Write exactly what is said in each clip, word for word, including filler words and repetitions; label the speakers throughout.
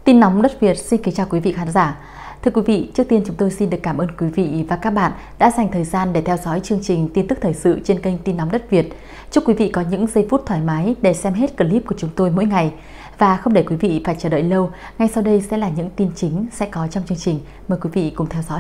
Speaker 1: Tin nóng đất Việt xin kính chào quý vị khán giả. Thưa quý vị, trước tiên chúng tôi xin được cảm ơn quý vị và các bạn đã dành thời gian để theo dõi chương trình tin tức thời sự trên kênh Tin nóng đất Việt. Chúc quý vị có những giây phút thoải mái để xem hết clip của chúng tôi mỗi ngày. Và không để quý vị phải chờ đợi lâu, ngay sau đây sẽ là những tin chính sẽ có trong chương trình. Mời quý vị cùng theo dõi.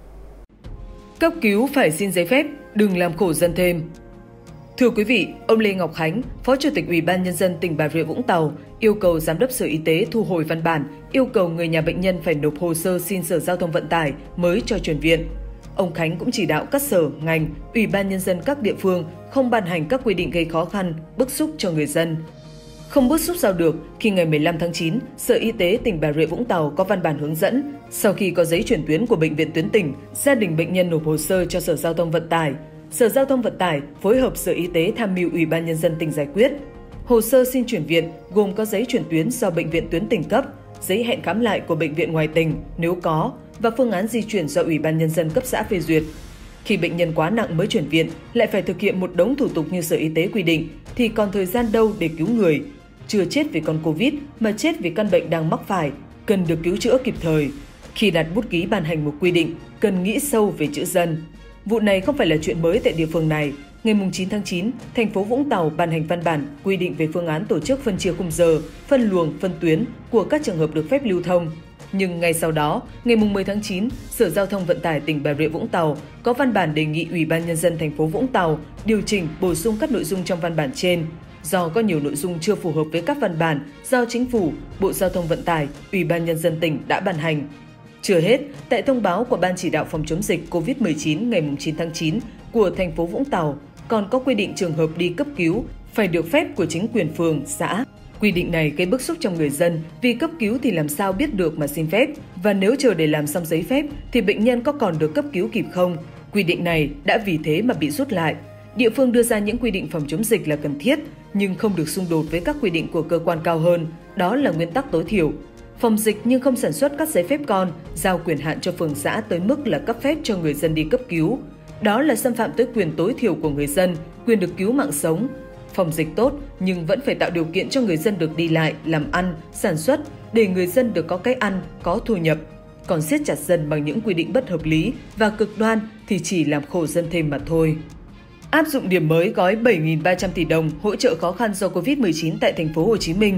Speaker 2: Cấp cứu phải xin giấy phép, đừng làm khổ dân thêm. Thưa quý vị, ông Lê Ngọc Khánh, Phó Chủ tịch Ủy ban Nhân dân tỉnh Bà Rịa Vũng Tàu, yêu cầu Giám đốc Sở Y tế thu hồi văn bản, yêu cầu người nhà bệnh nhân phải nộp hồ sơ xin Sở Giao thông Vận tải mới cho chuyển viện. Ông Khánh cũng chỉ đạo các sở, ngành, Ủy ban Nhân dân các địa phương không ban hành các quy định gây khó khăn, bức xúc cho người dân. Không bức xúc sao được khi ngày mười lăm tháng chín, Sở Y tế tỉnh Bà Rịa Vũng Tàu có văn bản hướng dẫn, sau khi có giấy chuyển tuyến của Bệnh viện Tuyến tỉnh, gia đình bệnh nhân nộp hồ sơ cho Sở Giao thông Vận tải. Sở Giao thông Vận tải phối hợp Sở Y tế tham mưu Ủy ban Nhân dân tỉnh giải quyết. Hồ sơ xin chuyển viện gồm có giấy chuyển tuyến do Bệnh viện Tuyến tỉnh cấp, giấy hẹn khám lại của bệnh viện ngoài tỉnh nếu có và phương án di chuyển do Ủy ban Nhân dân cấp xã phê duyệt. Khi bệnh nhân quá nặng mới chuyển viện lại phải thực hiện một đống thủ tục như Sở Y tế quy định thì còn thời gian đâu để cứu người. Chưa chết vì con Covid mà chết vì căn bệnh đang mắc phải, cần được cứu chữa kịp thời. Khi đặt bút ký ban hành một quy định, cần nghĩ sâu về chữ dân. Vụ này không phải là chuyện mới tại địa phương này. Ngày chín tháng chín, thành phố Vũng Tàu ban hành văn bản quy định về phương án tổ chức phân chia khung giờ, phân luồng, phân tuyến của các trường hợp được phép lưu thông. Nhưng ngay sau đó, ngày mười tháng chín, Sở Giao thông Vận tải tỉnh Bà Rịa Vũng Tàu có văn bản đề nghị Ủy ban Nhân dân thành phố Vũng Tàu điều chỉnh, bổ sung các nội dung trong văn bản trên. Do có nhiều nội dung chưa phù hợp với các văn bản do Chính phủ, Bộ Giao thông Vận tải, Ủy ban Nhân dân tỉnh đã ban hành. Chưa hết, tại thông báo của Ban chỉ đạo phòng chống dịch Covid mười chín ngày chín tháng chín của thành phố Vũng Tàu còn có quy định trường hợp đi cấp cứu phải được phép của chính quyền phường, xã. Quy định này gây bức xúc trong người dân vì cấp cứu thì làm sao biết được mà xin phép, và nếu chờ để làm xong giấy phép thì bệnh nhân có còn được cấp cứu kịp không? Quy định này đã vì thế mà bị rút lại. Địa phương đưa ra những quy định phòng chống dịch là cần thiết nhưng không được xung đột với các quy định của cơ quan cao hơn, đó là nguyên tắc tối thiểu. Phòng dịch nhưng không sản xuất các giấy phép con, giao quyền hạn cho phường xã tới mức là cấp phép cho người dân đi cấp cứu. Đó là xâm phạm tới quyền tối thiểu của người dân, quyền được cứu mạng sống. Phòng dịch tốt nhưng vẫn phải tạo điều kiện cho người dân được đi lại, làm ăn, sản xuất để người dân được có cái ăn, có thu nhập. Còn siết chặt dân bằng những quy định bất hợp lý và cực đoan thì chỉ làm khổ dân thêm mà thôi. Áp dụng điểm mới gói bảy nghìn ba trăm tỷ đồng hỗ trợ khó khăn do Covid mười chín tại thành phố Hồ Chí Minh.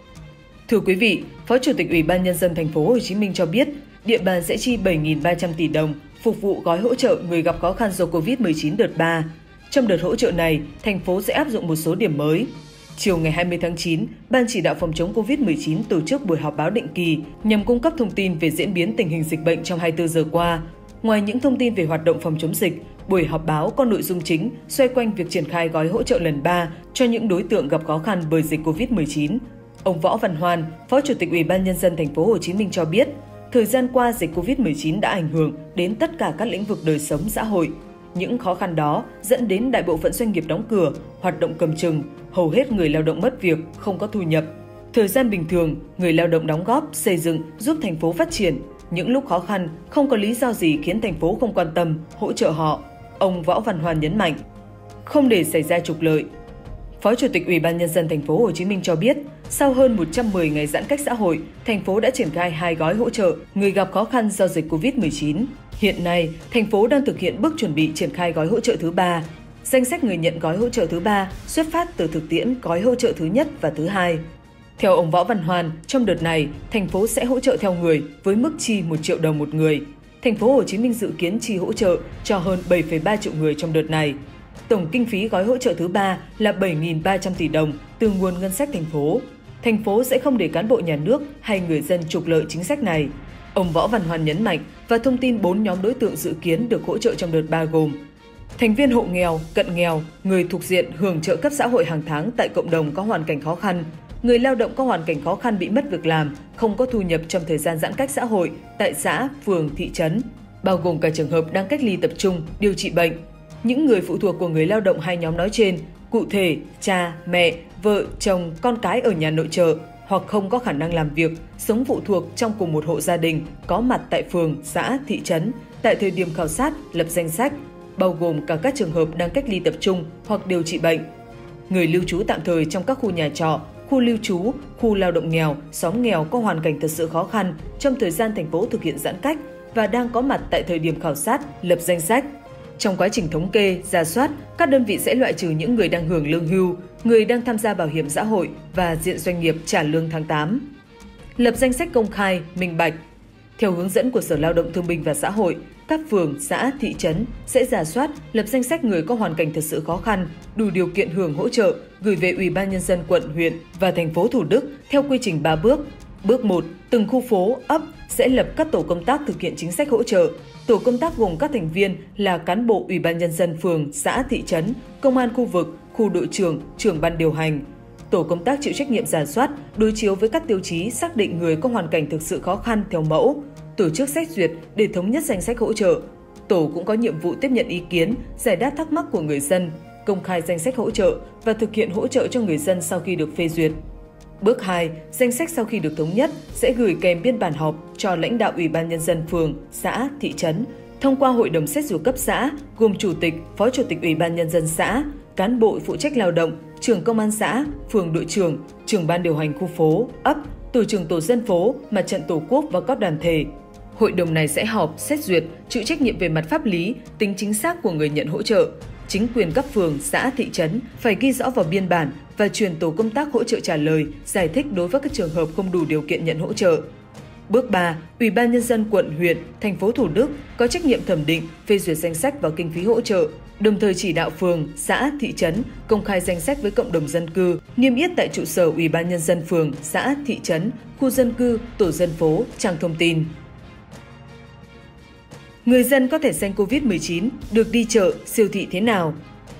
Speaker 2: Thưa quý vị, Phó Chủ tịch Ủy ban Nhân dân thành phố Hồ Chí Minh cho biết, địa bàn sẽ chi bảy nghìn ba trăm tỷ đồng phục vụ gói hỗ trợ người gặp khó khăn do Covid mười chín đợt ba. Trong đợt hỗ trợ này, thành phố sẽ áp dụng một số điểm mới. Chiều ngày hai mươi tháng chín, Ban chỉ đạo phòng chống Covid mười chín tổ chức buổi họp báo định kỳ nhằm cung cấp thông tin về diễn biến tình hình dịch bệnh trong hai mươi tư giờ qua. Ngoài những thông tin về hoạt động phòng chống dịch, buổi họp báo có nội dung chính xoay quanh việc triển khai gói hỗ trợ lần ba cho những đối tượng gặp khó khăn bởi dịch Covid mười chín. Ông Võ Văn Hoan, Phó Chủ tịch Ủy ban Nhân dân thành phố Hồ Chí Minh cho biết, thời gian qua dịch Covid mười chín đã ảnh hưởng đến tất cả các lĩnh vực đời sống xã hội. Những khó khăn đó dẫn đến đại bộ phận doanh nghiệp đóng cửa, hoạt động cầm chừng, hầu hết người lao động mất việc, không có thu nhập. Thời gian bình thường, người lao động đóng góp, xây dựng, giúp thành phố phát triển. Những lúc khó khăn, không có lý do gì khiến thành phố không quan tâm, hỗ trợ họ. Ông Võ Văn Hoan nhấn mạnh, không để xảy ra trục lợi. Phó Chủ tịch Ủy ban Nhân dân thành phố Hồ Chí Minh cho biết, sau hơn một trăm mười ngày giãn cách xã hội, thành phố đã triển khai hai gói hỗ trợ người gặp khó khăn do dịch Covid mười chín. Hiện nay, thành phố đang thực hiện bước chuẩn bị triển khai gói hỗ trợ thứ ba. Danh sách người nhận gói hỗ trợ thứ ba xuất phát từ thực tiễn gói hỗ trợ thứ nhất và thứ hai. Theo ông Võ Văn Hoan, trong đợt này, thành phố sẽ hỗ trợ theo người với mức chi một triệu đồng một người. Thành phố Hồ Chí Minh dự kiến chi hỗ trợ cho hơn bảy phẩy ba triệu người trong đợt này. Tổng kinh phí gói hỗ trợ thứ ba là bảy nghìn ba trăm tỷ đồng từ nguồn ngân sách thành phố. Thành phố sẽ không để cán bộ nhà nước hay người dân trục lợi chính sách này. Ông Võ Văn Hoan nhấn mạnh và thông tin bốn nhóm đối tượng dự kiến được hỗ trợ trong đợt ba gồm thành viên hộ nghèo, cận nghèo, người thuộc diện hưởng trợ cấp xã hội hàng tháng tại cộng đồng có hoàn cảnh khó khăn, người lao động có hoàn cảnh khó khăn bị mất việc làm, không có thu nhập trong thời gian giãn cách xã hội tại xã, phường, thị trấn, bao gồm cả trường hợp đang cách ly tập trung, điều trị bệnh. Những người phụ thuộc của người lao động hai nhóm nói trên, cụ thể cha, mẹ, vợ, chồng, con cái ở nhà nội trợ hoặc không có khả năng làm việc, sống phụ thuộc trong cùng một hộ gia đình có mặt tại phường, xã, thị trấn tại thời điểm khảo sát, lập danh sách, bao gồm cả các trường hợp đang cách ly tập trung hoặc điều trị bệnh. Người lưu trú tạm thời trong các khu nhà trọ, khu lưu trú, khu lao động nghèo, xóm nghèo có hoàn cảnh thật sự khó khăn trong thời gian thành phố thực hiện giãn cách và đang có mặt tại thời điểm khảo sát, lập danh sách. Trong quá trình thống kê, rà soát, các đơn vị sẽ loại trừ những người đang hưởng lương hưu, người đang tham gia bảo hiểm xã hội và diện doanh nghiệp trả lương tháng tám. Lập danh sách công khai, minh bạch. Theo hướng dẫn của Sở Lao động Thương binh và Xã hội, các phường, xã, thị trấn sẽ rà soát, lập danh sách người có hoàn cảnh thật sự khó khăn, đủ điều kiện hưởng hỗ trợ, gửi về Ủy ban Nhân dân quận, huyện và thành phố Thủ Đức theo quy trình ba bước. Bước một, từng khu phố, ấp sẽ lập các tổ công tác thực hiện chính sách hỗ trợ. Tổ công tác gồm các thành viên là cán bộ Ủy ban Nhân dân phường, xã, thị trấn, công an khu vực, khu đội trưởng, trưởng ban điều hành. Tổ công tác chịu trách nhiệm rà soát, đối chiếu với các tiêu chí xác định người có hoàn cảnh thực sự khó khăn theo mẫu, tổ chức xét duyệt để thống nhất danh sách hỗ trợ. Tổ cũng có nhiệm vụ tiếp nhận ý kiến, giải đáp thắc mắc của người dân, công khai danh sách hỗ trợ và thực hiện hỗ trợ cho người dân sau khi được phê duyệt. Bước hai, danh sách sau khi được thống nhất sẽ gửi kèm biên bản họp cho lãnh đạo Ủy ban Nhân dân phường, xã, thị trấn, thông qua Hội đồng xét duyệt cấp xã gồm Chủ tịch, Phó Chủ tịch Ủy ban Nhân dân xã, cán bộ phụ trách lao động, trưởng công an xã, phường đội trưởng, trưởng ban điều hành khu phố, ấp, tổ trưởng tổ dân phố, mặt trận tổ quốc và các đoàn thể. Hội đồng này sẽ họp, xét duyệt, chịu trách nhiệm về mặt pháp lý, tính chính xác của người nhận hỗ trợ. Chính quyền các phường, xã, thị trấn phải ghi rõ vào biên bản và truyền tổ công tác hỗ trợ trả lời, giải thích đối với các trường hợp không đủ điều kiện nhận hỗ trợ. Bước ba, Ủy ban Nhân dân quận, huyện, thành phố Thủ Đức có trách nhiệm thẩm định, phê duyệt danh sách và kinh phí hỗ trợ, đồng thời chỉ đạo phường, xã, thị trấn công khai danh sách với cộng đồng dân cư, niêm yết tại trụ sở Ủy ban Nhân dân phường, xã, thị trấn, khu dân cư, tổ dân phố, trang thông tin. Người dân có thẻ xanh Covid mười chín được đi chợ, siêu thị thế nào?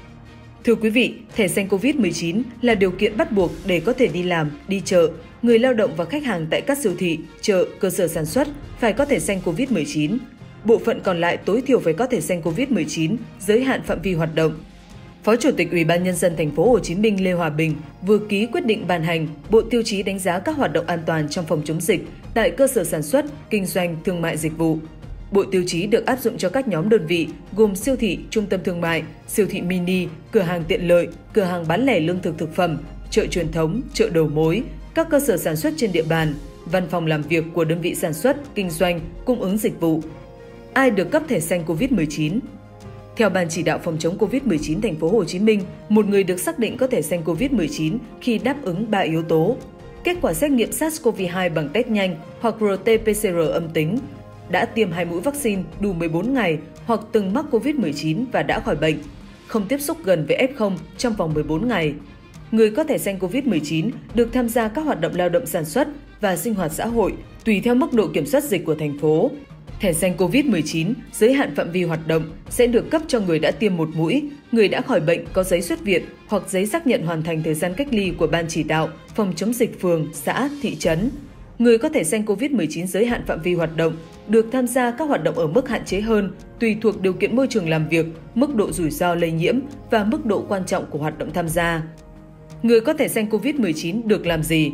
Speaker 2: Thưa quý vị, thẻ xanh Covid mười chín là điều kiện bắt buộc để có thể đi làm, đi chợ. Người lao động và khách hàng tại các siêu thị, chợ, cơ sở sản xuất phải có thẻ xanh Covid mười chín. Bộ phận còn lại tối thiểu phải có thẻ xanh Covid mười chín, giới hạn phạm vi hoạt động. Phó Chủ tịch Ủy ban Nhân dân thành phố Hồ Chí Minh Lê Hòa Bình vừa ký quyết định ban hành Bộ Tiêu chí đánh giá các hoạt động an toàn trong phòng chống dịch tại cơ sở sản xuất, kinh doanh, thương mại dịch vụ. Bộ tiêu chí được áp dụng cho các nhóm đơn vị gồm siêu thị, trung tâm thương mại, siêu thị mini, cửa hàng tiện lợi, cửa hàng bán lẻ lương thực thực phẩm, chợ truyền thống, chợ đầu mối, các cơ sở sản xuất trên địa bàn, văn phòng làm việc của đơn vị sản xuất, kinh doanh, cung ứng dịch vụ. Ai được cấp thẻ xanh Covid mười chín? Theo Ban chỉ đạo phòng chống Covid mười chín thành phố Hồ Chí Minh, một người được xác định có thẻ xanh Covid mười chín khi đáp ứng ba yếu tố: kết quả xét nghiệm SARS-xê o vê hai bằng test nhanh hoặc rờ tê pê xê rờ âm tính, đã tiêm hai mũi vaccine đủ mười bốn ngày hoặc từng mắc Covid mười chín và đã khỏi bệnh, không tiếp xúc gần với ép không trong vòng mười bốn ngày. Người có thẻ xanh Covid mười chín được tham gia các hoạt động lao động sản xuất và sinh hoạt xã hội tùy theo mức độ kiểm soát dịch của thành phố. Thẻ xanh Covid mười chín giới hạn phạm vi hoạt động sẽ được cấp cho người đã tiêm một mũi, người đã khỏi bệnh có giấy xuất viện hoặc giấy xác nhận hoàn thành thời gian cách ly của Ban chỉ đạo phòng chống dịch phường, xã, thị trấn. Người có thẻ xanh Covid mười chín giới hạn phạm vi hoạt động được tham gia các hoạt động ở mức hạn chế hơn tùy thuộc điều kiện môi trường làm việc, mức độ rủi ro lây nhiễm và mức độ quan trọng của hoạt động tham gia. Người có thẻ xanh Covid mười chín được làm gì?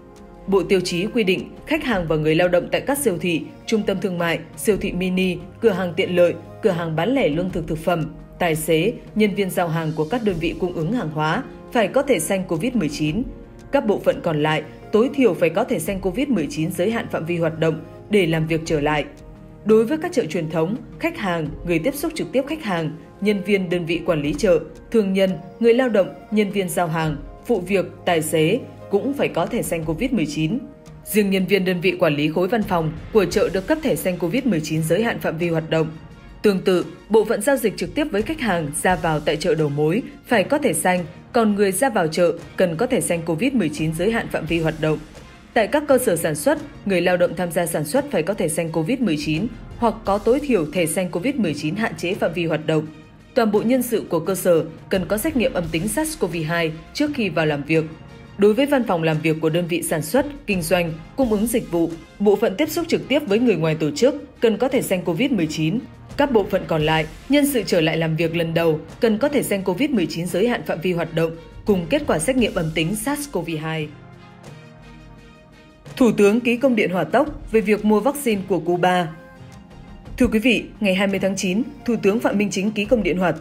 Speaker 2: Bộ tiêu chí quy định khách hàng và người lao động tại các siêu thị, trung tâm thương mại, siêu thị mini, cửa hàng tiện lợi, cửa hàng bán lẻ lương thực thực phẩm, tài xế, nhân viên giao hàng của các đơn vị cung ứng hàng hóa phải có thẻ xanh Covid mười chín. Các bộ phận còn lại tối thiểu phải có thẻ xanh Covid mười chín giới hạn phạm vi hoạt động để làm việc trở lại. Đối với các chợ truyền thống, khách hàng, người tiếp xúc trực tiếp khách hàng, nhân viên đơn vị quản lý chợ, thương nhân, người lao động, nhân viên giao hàng, phụ việc, tài xế cũng phải có thẻ xanh Covid mười chín. Riêng nhân viên đơn vị quản lý khối văn phòng của chợ được cấp thẻ xanh Covid mười chín giới hạn phạm vi hoạt động. Tương tự, bộ phận giao dịch trực tiếp với khách hàng ra vào tại chợ đầu mối phải có thẻ xanh, còn người ra vào chợ cần có thẻ xanh Covid mười chín giới hạn phạm vi hoạt động. Tại các cơ sở sản xuất, người lao động tham gia sản xuất phải có thẻ xanh Covid mười chín hoặc có tối thiểu thẻ xanh Covid mười chín hạn chế phạm vi hoạt động. Toàn bộ nhân sự của cơ sở cần có xét nghiệm âm tính SARS-xê o vê hai trước khi vào làm việc. Đối với văn phòng làm việc của đơn vị sản xuất, kinh doanh, cung ứng dịch vụ, bộ phận tiếp xúc trực tiếp với người ngoài tổ chức cần có thẻ xanh Covid mười chín. Các bộ phận còn lại, nhân sự trở lại làm việc lần đầu cần có thẻ xanh Covid mười chín giới hạn phạm vi hoạt động cùng kết quả xét nghiệm âm tính SARS-xê o vê hai. Thủ tướng ký công điện hỏa tốc về việc mua vaccine của Cuba. Thưa quý vị, ngày hai mươi tháng chín, Thủ tướng Phạm Minh Chính ký công điện hỏa tốc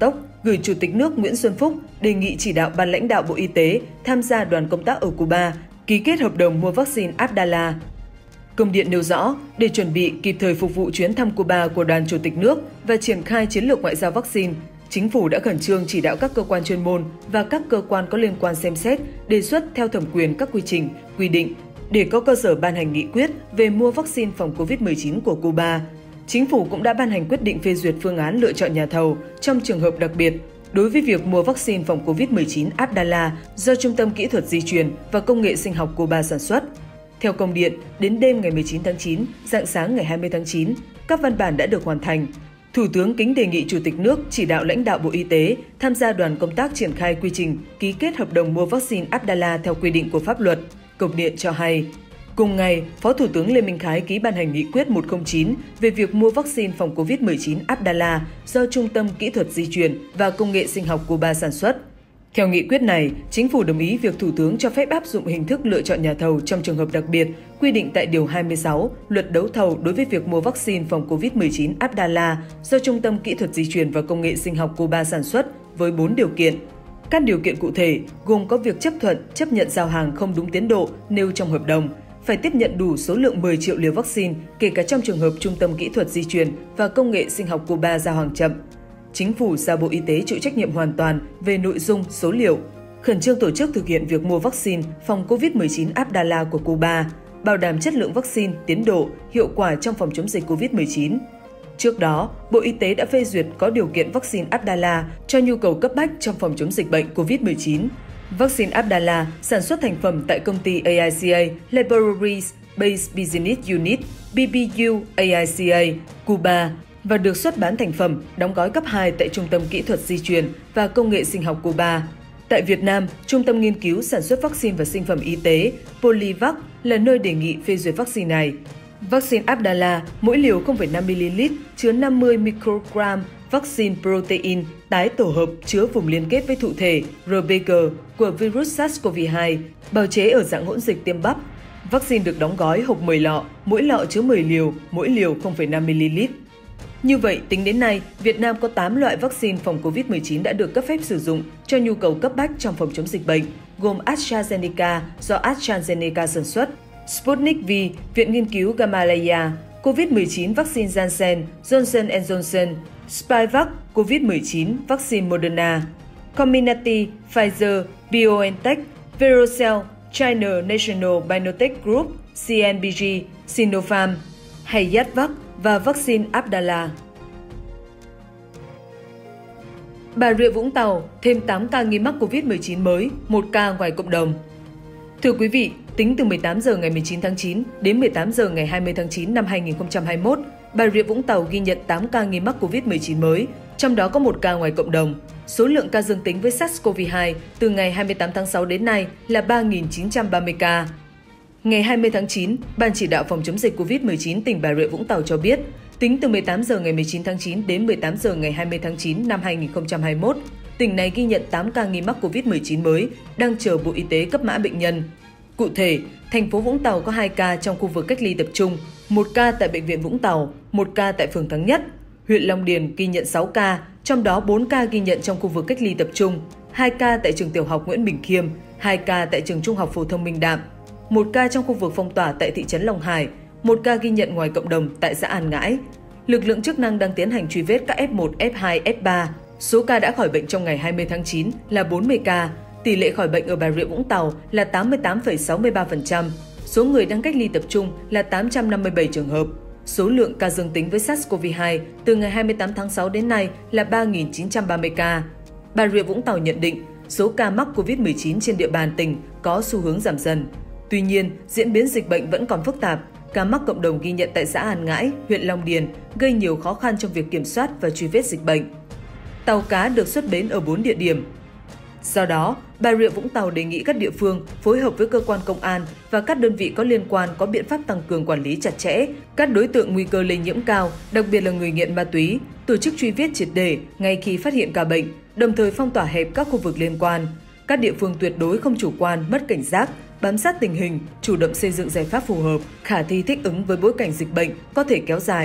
Speaker 2: gửi Chủ tịch nước Nguyễn Xuân Phúc đề nghị chỉ đạo ban lãnh đạo Bộ Y tế tham gia đoàn công tác ở Cuba ký kết hợp đồng mua vaccine Abdala. Công điện nêu rõ, để chuẩn bị kịp thời phục vụ chuyến thăm Cuba của đoàn Chủ tịch nước và triển khai chiến lược ngoại giao vaccine, Chính phủ đã khẩn trương chỉ đạo các cơ quan chuyên môn và các cơ quan có liên quan xem xét, đề xuất theo thẩm quyền các quy trình, quy định để có cơ sở ban hành nghị quyết về mua vaccine phòng covid mười chín của Cuba. Chính phủ cũng đã ban hành quyết định phê duyệt phương án lựa chọn nhà thầu trong trường hợp đặc biệt đối với việc mua vaccine phòng covid mười chín Abdala do Trung tâm Kỹ thuật Di truyền và Công nghệ Sinh học Cuba sản xuất. Theo công điện, đến đêm ngày mười chín tháng chín, rạng sáng ngày hai mươi tháng chín, các văn bản đã được hoàn thành. Thủ tướng kính đề nghị Chủ tịch nước chỉ đạo lãnh đạo Bộ Y tế tham gia đoàn công tác triển khai quy trình ký kết hợp đồng mua vaccine Abdala theo quy định của pháp luật. Công điện cho hay, cùng ngày, Phó Thủ tướng Lê Minh Khái ký ban hành nghị quyết một không chín về việc mua vaccine phòng covid mười chín Abdala do Trung tâm Kỹ thuật Di truyền và Công nghệ Sinh học Cuba sản xuất. Theo nghị quyết này, Chính phủ đồng ý việc Thủ tướng cho phép áp dụng hình thức lựa chọn nhà thầu trong trường hợp đặc biệt, quy định tại Điều hai mươi sáu Luật đấu thầu đối với việc mua vaccine phòng covid mười chín Abdala do Trung tâm Kỹ thuật Di truyền và Công nghệ Sinh học Cuba sản xuất với bốn điều kiện. Các điều kiện cụ thể gồm có việc chấp thuận, chấp nhận giao hàng không đúng tiến độ nêu trong hợp đồng, phải tiếp nhận đủ số lượng mười triệu liều vaccine, kể cả trong trường hợp Trung tâm Kỹ thuật Di truyền và Công nghệ Sinh học Cuba giao hàng chậm. Chính phủ giao Bộ Y tế chịu trách nhiệm hoàn toàn về nội dung, số liệu, khẩn trương tổ chức thực hiện việc mua vaccine phòng covid mười chín Abdala của Cuba, bảo đảm chất lượng vaccine, tiến độ, hiệu quả trong phòng chống dịch covid mười chín. Trước đó, Bộ Y tế đã phê duyệt có điều kiện vaccine Abdala cho nhu cầu cấp bách trong phòng chống dịch bệnh covid mười chín. Vaccine Abdala sản xuất thành phẩm tại công ty a i xê a Laboratories Based Business Unit B B U a i xê a, Cuba và được xuất bán thành phẩm đóng gói cấp hai tại Trung tâm Kỹ thuật Di truyền và Công nghệ Sinh học Cuba. Tại Việt Nam, Trung tâm Nghiên cứu Sản xuất Vaccine và Sinh phẩm Y tế Polivac là nơi đề nghị phê duyệt vaccine này. Vaccine Abdala mỗi liều không phẩy năm mi-li-lít chứa năm mươi microgram vaccine protein tái tổ hợp chứa vùng liên kết với thụ thể R B G của virus SARS-xê o vê hai, bào chế ở dạng hỗn dịch tiêm bắp. Vaccine được đóng gói hộp mười lọ, mỗi lọ chứa mười liều, mỗi liều không phẩy năm mi-li-lít. Như vậy, tính đến nay, Việt Nam có tám loại vaccine phòng covid mười chín đã được cấp phép sử dụng cho nhu cầu cấp bách trong phòng chống dịch bệnh, gồm AstraZeneca do AstraZeneca sản xuất, Sputnik V, Viện Nghiên cứu Gamaleya, covid mười chín vaccine Janssen, Johnson and Johnson, Spikevax, covid mười chín vaccine Moderna, Comirnaty, Pfizer, BioNTech, Verocell, China National Biotech Group, C N B G, Sinopharm, Hayatvac và vaccine Abdala. Bà Rịa Vũng Tàu thêm tám ca nghi mắc covid mười chín mới, một ca ngoài cộng đồng. Thưa quý vị, tính từ mười tám giờ ngày mười chín tháng chín đến mười tám giờ ngày hai mươi tháng chín năm hai nghìn không trăm hai mươi mốt, Bà Rịa Vũng Tàu ghi nhận tám ca nghi mắc covid mười chín mới, trong đó có một ca ngoài cộng đồng. Số lượng ca dương tính với SARS-xê o vê hai từ ngày hai mươi tám tháng sáu đến nay là ba nghìn chín trăm ba mươi ca. Ngày hai mươi tháng chín, Ban chỉ đạo phòng chống dịch covid mười chín tỉnh Bà Rịa Vũng Tàu cho biết, tính từ mười tám giờ ngày mười chín tháng chín đến mười tám giờ ngày hai mươi tháng chín năm hai nghìn không trăm hai mươi mốt, tỉnh này ghi nhận tám ca nghi mắc covid mười chín mới, đang chờ Bộ Y tế cấp mã bệnh nhân. Cụ thể, thành phố Vũng Tàu có hai ca trong khu vực cách ly tập trung, một ca tại Bệnh viện Vũng Tàu, một ca tại phường Thắng Nhất. Huyện Long Điền ghi nhận sáu ca, trong đó bốn ca ghi nhận trong khu vực cách ly tập trung, hai ca tại trường tiểu học Nguyễn Bình Khiêm, hai ca tại trường trung học phổ thông Minh Đạm, một ca trong khu vực phong tỏa tại thị trấn Long Hải, một ca ghi nhận ngoài cộng đồng tại xã An Ngãi. Lực lượng chức năng đang tiến hành truy vết các F một, F hai, F ba. Số ca đã khỏi bệnh trong ngày hai mươi tháng chín là bốn mươi ca. Tỷ lệ khỏi bệnh ở Bà Rịa Vũng Tàu là tám mươi tám phẩy sáu mươi ba phần trăm. Số người đang cách ly tập trung là tám trăm năm mươi bảy trường hợp. Số lượng ca dương tính với SARS-xê o vê hai từ ngày hai mươi tám tháng sáu đến nay là ba nghìn chín trăm ba mươi ca. Bà Rịa Vũng Tàu nhận định số ca mắc covid mười chín trên địa bàn tỉnh có xu hướng giảm dần. Tuy nhiên, diễn biến dịch bệnh vẫn còn phức tạp. Ca mắc cộng đồng ghi nhận tại xã An Ngãi, huyện Long Điền gây nhiều khó khăn trong việc kiểm soát và truy vết dịch bệnh. Tàu cá được xuất bến ở bốn địa điểm. Do đó, Bà Rịa Vũng Tàu đề nghị các địa phương phối hợp với cơ quan công an và các đơn vị có liên quan có biện pháp tăng cường quản lý chặt chẽ các đối tượng nguy cơ lây nhiễm cao, đặc biệt là người nghiện ma túy, tổ chức truy vết triệt để ngay khi phát hiện ca bệnh, đồng thời phong tỏa hẹp các khu vực liên quan. Các địa phương tuyệt đối không chủ quan, mất cảnh giác, bám sát tình hình, chủ động xây dựng giải pháp phù hợp, khả thi thích ứng với bối cảnh dịch bệnh có thể kéo dài,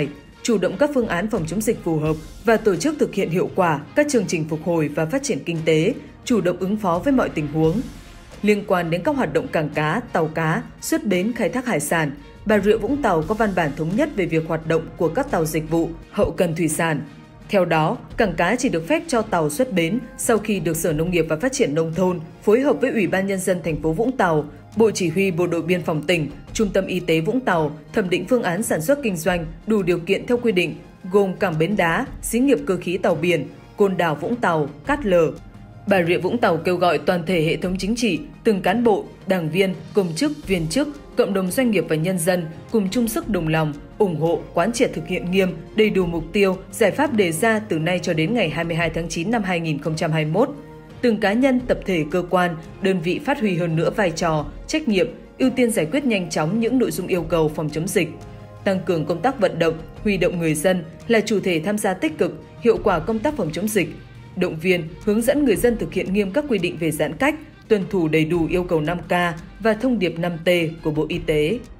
Speaker 2: chủ động các phương án phòng chống dịch phù hợp và tổ chức thực hiện hiệu quả các chương trình phục hồi và phát triển kinh tế, chủ động ứng phó với mọi tình huống. Liên quan đến các hoạt động cảng cá, tàu cá, xuất bến khai thác hải sản, Bà Rịa Vũng Tàu có văn bản thống nhất về việc hoạt động của các tàu dịch vụ, hậu cần thủy sản. Theo đó, cảng cá chỉ được phép cho tàu xuất bến sau khi được Sở Nông nghiệp và Phát triển Nông thôn phối hợp với Ủy ban Nhân dân thành phố Vũng Tàu, Bộ Chỉ huy Bộ đội Biên phòng tỉnh, Trung tâm Y tế Vũng Tàu thẩm định phương án sản xuất kinh doanh đủ điều kiện theo quy định, gồm cảng bến đá, xí nghiệp cơ khí tàu biển, Côn Đảo Vũng Tàu, Cát Lở. Bà Rịa Vũng Tàu kêu gọi toàn thể hệ thống chính trị, từng cán bộ, đảng viên, công chức, viên chức, cộng đồng doanh nghiệp và nhân dân cùng chung sức đồng lòng, ủng hộ, quán triệt thực hiện nghiêm, đầy đủ mục tiêu, giải pháp đề ra từ nay cho đến ngày hai mươi hai tháng chín năm hai nghìn không trăm hai mươi mốt. Từng cá nhân, tập thể, cơ quan, đơn vị phát huy hơn nữa vai trò, trách nhiệm, ưu tiên giải quyết nhanh chóng những nội dung yêu cầu phòng chống dịch. Tăng cường công tác vận động, huy động người dân là chủ thể tham gia tích cực, hiệu quả công tác phòng chống dịch, động viên, hướng dẫn người dân thực hiện nghiêm các quy định về giãn cách, tuân thủ đầy đủ yêu cầu năm K và thông điệp năm T của Bộ Y tế.